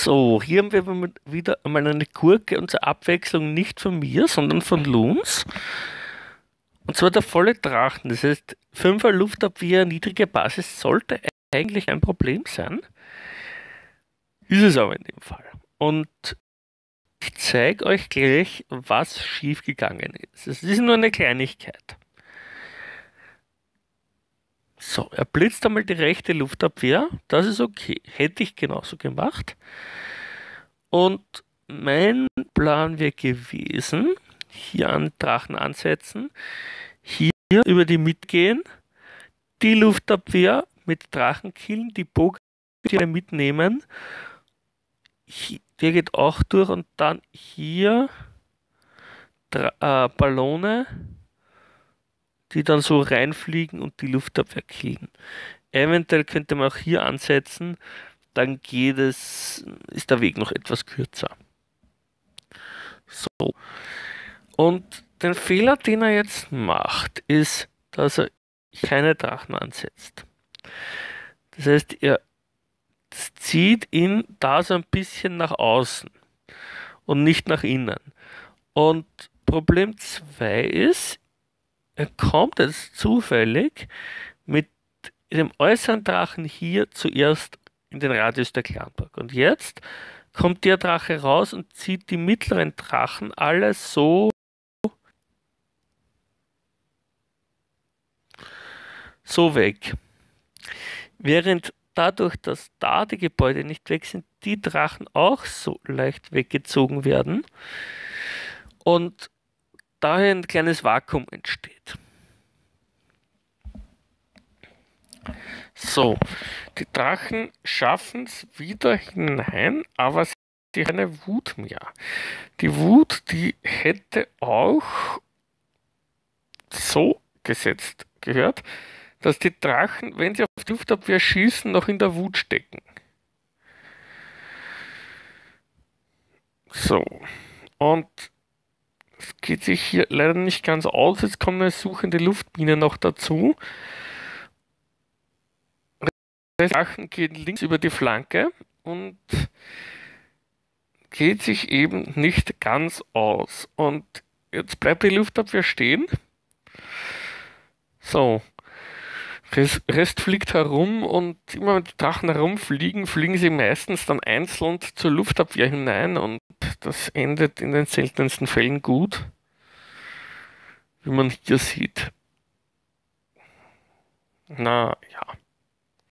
So, hier haben wir wieder einmal eine Gurke und zur Abwechslung nicht von mir, sondern von Loons. Und zwar der volle Drachen. Das heißt, 5er Luftabwehr, niedrige Basis sollte eigentlich ein Problem sein. Ist es aber in dem Fall. Und ich zeige euch gleich, was schiefgegangen ist. Es ist nur eine Kleinigkeit. So, er blitzt einmal die rechte Luftabwehr. Das ist okay. Hätte ich genauso gemacht. Und mein Plan wäre gewesen, hier an Drachen ansetzen, hier über die Mitte gehen, die Luftabwehr mit Drachen killen, die Bogen mitnehmen. Der geht auch durch und dann hier Ballone, die dann so reinfliegen und die Luftabwehr killen. Eventuell könnte man auch hier ansetzen, dann ist der Weg noch etwas kürzer. So. Und den Fehler, den er jetzt macht, ist, dass er keine Drachen ansetzt. Das heißt, er zieht ihn da so ein bisschen nach außen und nicht nach innen. Und Problem 2 ist, er kommt jetzt zufällig mit dem äußeren Drachen hier zuerst in den Radius der Clanburg. Und jetzt kommt der Drache raus und zieht die mittleren Drachen alle so weg. Während dadurch, dass da die Gebäude nicht weg sind, die Drachen auch so leicht weggezogen werden und daher ein kleines Vakuum entsteht. So, die Drachen schaffen es wieder hinein, aber sie haben keine Wut mehr. Die Wut, die hätte auch so gesetzt gehört, dass die Drachen, wenn sie auf die Luftabwehr schießen, noch in der Wut stecken. So, und es geht sich hier leider nicht ganz aus. Jetzt kommt eine suchende Luftbiene noch dazu. Die Drachen gehen links über die Flanke und geht sich eben nicht ganz aus. Und jetzt bleibt die Luftabwehr stehen. So, Rest fliegt herum und immer wenn die Drachen herumfliegen, fliegen sie meistens dann einzeln zur Luftabwehr hinein und das endet in den seltensten Fällen gut, wie man hier sieht. Na ja.